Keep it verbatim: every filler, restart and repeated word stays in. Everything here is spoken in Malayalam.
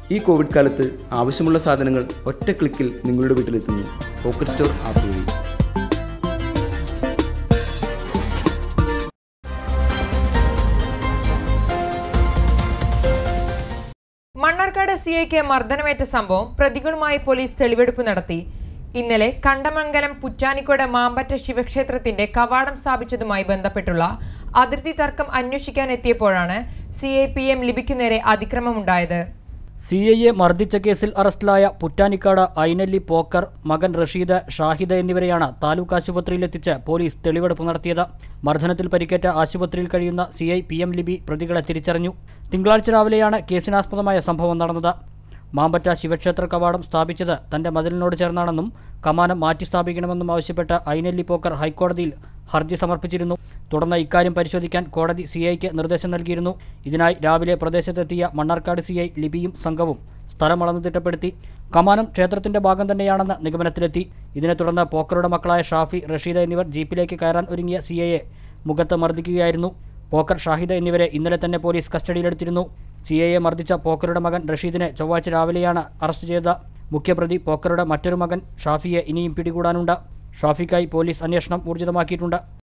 ഈ കോവിഡ് കാലത്ത് ആവശ്യമുള്ള സാധനങ്ങൾ ഒറ്റ ക്ലിക്കിൽ നിങ്ങളുടെ വീട്ടിലെത്തുന്നു. പോക്കറ്റ് സ്റ്റോർ ആപ്പ് വഴി. മണ്ണാർക്കാട് സി ഐക്ക് മർദ്ദനമേറ്റ സംഭവം പ്രതികളുമായി പോലീസ് തെളിവെടുപ്പ് നടത്തി. ഇന്നലെ കണ്ടമംഗലം പുറ്റാനിക്കോട് മാമ്പറ്റ ശിവക്ഷേത്രത്തിന്റെ കവാടം സ്ഥാപിച്ചതുമായി ബന്ധപ്പെട്ടുള്ള അതിർത്തി തർക്കം അന്വേഷിക്കാനെത്തിയപ്പോഴാണ് സി ഐ പി എം ലിബിക്കു നേരെ അതിക്രമമുണ്ടായത്. സി ഐയെ മർദ്ദിച്ച കേസിൽ അറസ്റ്റിലായ പുറ്റാനിക്കാട് ഐനല്ലി പോക്കർ, മകൻ റഷീദ്, ഷാഹിദ എന്നിവരെയാണ് താലൂക്ക് ആശുപത്രിയിലെത്തിച്ച് പോലീസ് തെളിവെടുപ്പ് നടത്തിയത്. മർദ്ദനത്തിൽ പരിക്കേറ്റ ആശുപത്രിയിൽ കഴിയുന്ന C I P M Libi പ്രതികളെ തിരിച്ചറിഞ്ഞു. തിങ്കളാഴ്ച രാവിലെയാണ് കേസിനാസ്പദമായ സംഭവം നടന്നത്. മാമ്പറ്റ ശിവക്ഷേത്ര കവാടം സ്ഥാപിച്ചത് തന്റെ മതിലിനോട് ചേർന്നാണെന്നും കമാനം മാറ്റി സ്ഥാപിക്കണമെന്നും ആവശ്യപ്പെട്ട് ഐനല്ലി പോക്കർ ഹൈക്കോടതിയിൽ ഹർജി സമർപ്പിച്ചിരുന്നു. തുടർന്ന് ഇക്കാര്യം പരിശോധിക്കാൻ കോടതി സി ഐക്ക് നിർദ്ദേശം നൽകിയിരുന്നു. ഇതിനായി രാവിലെ പ്രദേശത്തെത്തിയ മണ്ണാർക്കാട് സി ഐ ലിബിയും സംഘവും സ്ഥലം അളന്ന് തിട്ടപ്പെടുത്തി. കമാനം ക്ഷേത്രത്തിന്റെ ഭാഗം തന്നെയാണെന്ന് നിഗമനത്തിലെത്തി. ഇതിനെ തുടർന്ന് പോക്കറുടെ മക്കളായ ഷാഫി, റഷീദ എന്നിവർ ജീപ്പിലേക്ക് കയറാൻ ഒരുങ്ങിയ സി ഐയെ മുഖത്ത് മർദ്ദിക്കുകയായിരുന്നു. പോക്കർ, ഷാഹിദ എന്നിവരെ ഇന്നലെ തന്നെ പോലീസ് കസ്റ്റഡിയിലെടുത്തിരുന്നു. സി ഐയെ മർദ്ദിച്ച പോക്കറുടെ മകൻ റഷീദിനെ ചൊവ്വാഴ്ച രാവിലെയാണ് അറസ്റ്റ് ചെയ്തത്. മുഖ്യപ്രതി പോക്കറുടെ മറ്റൊരു മകൻ ഷാഫിയെ ഇനിയും പിടികൂടാനുണ്ട്. ഷാഫിക്കായി പോലീസ് അന്വേഷണം ഊർജിതമാക്കിയിട്ടുണ്ട്.